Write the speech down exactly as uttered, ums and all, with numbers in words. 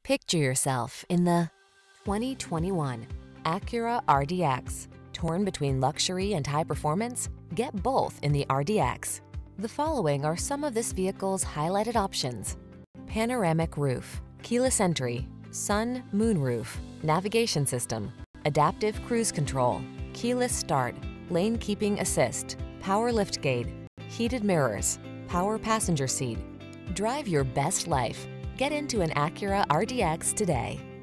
Picture yourself in the twenty twenty-one Acura R D X. Torn between luxury and high performance? Get both in the R D X. The following are some of this vehicle's highlighted options: panoramic roof, keyless entry, sun, moon roof, navigation system, adaptive cruise control, keyless start, lane keeping assist, power liftgate, heated mirrors, power passenger seat. Drive your best life. Get into an Acura R D X today.